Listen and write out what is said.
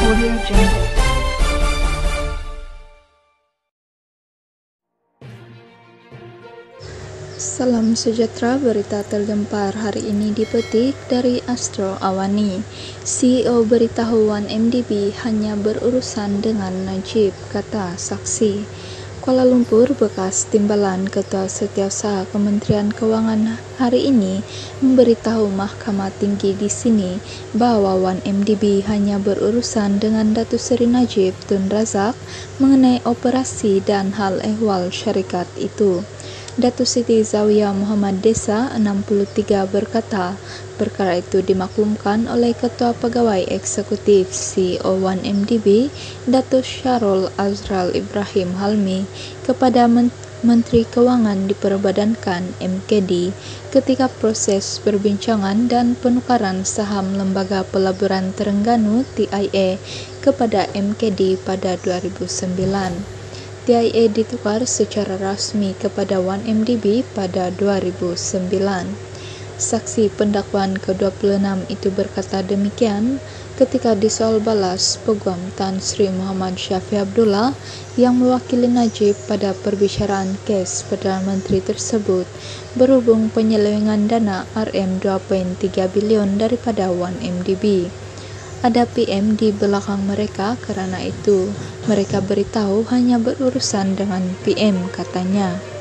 Audio Jungle. Salam sejahtera, berita tergempar hari ini dipetik dari Astro Awani. CEO beritahu 1MDB hanya berurusan dengan Najib, kata saksi. Kuala Lumpur, bekas timbalan Ketua Setiausaha Kementerian Keuangan hari ini memberitahu Mahkamah Tinggi di sini bahwa 1MDB hanya berurusan dengan Datuk Seri Najib Tun Razak mengenai operasi dan hal ehwal syarikat itu. Datuk Siti Zawiya Muhammad Desa 63 berkata, perkara itu dimaklumkan oleh Ketua Pegawai Eksekutif CEO 1MDB, Datuk Syarul Azral Ibrahim Halmi, kepada Menteri Keuangan diperbadankan MKD ketika proses perbincangan dan penukaran saham Lembaga Pelaburan Terengganu TIA kepada MKD pada 2009. TIA ditukar secara rasmi kepada 1MDB pada 2009. Saksi pendakwaan ke-26 itu berkata demikian ketika disoal balas Peguam Tan Sri Muhammad Syafi Abdullah yang mewakili Najib pada perbicaraan kes Perdana Menteri tersebut berhubung penyelewengan dana RM2.3 bilion daripada 1MDB. Ada PM di belakang mereka, karena itu mereka beritahu hanya berurusan dengan PM, katanya.